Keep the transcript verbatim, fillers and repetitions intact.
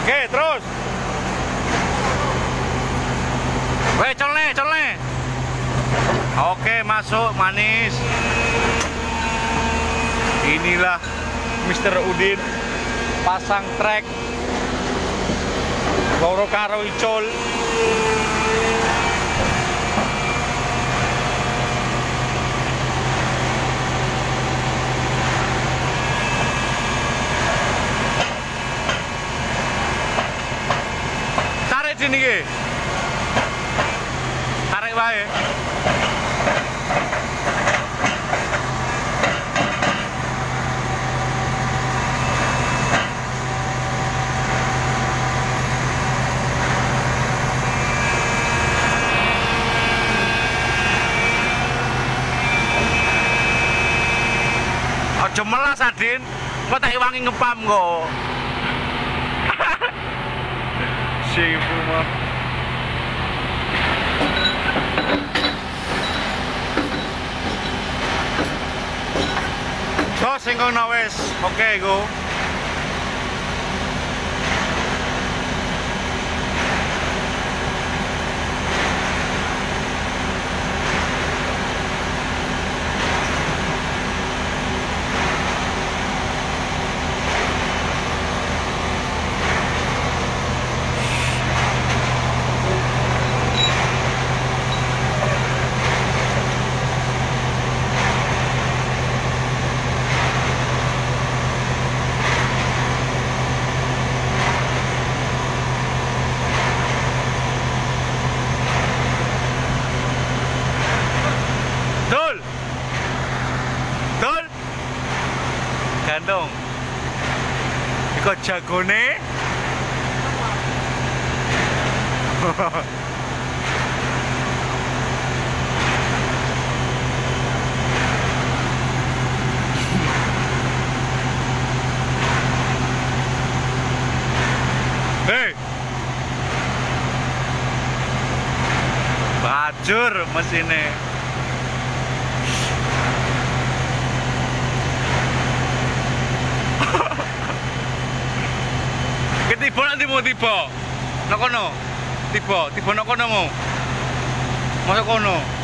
Oke, terus. Weh, colne, colne. Oke, masuk manis. Inilah Mister Udin pasang trek loro karo icul. Tarik sini ki. Tarik wae. Aja melas Adin, kok tak wangi ngepam kok. Sifu mah. So sing kono wis, oke go. Gandong. Iko jagone. Hei. Bajur mesinnya. Tiba nanti mau tiba, nak kono, tiba, tiba nak kono mau, masuk kono.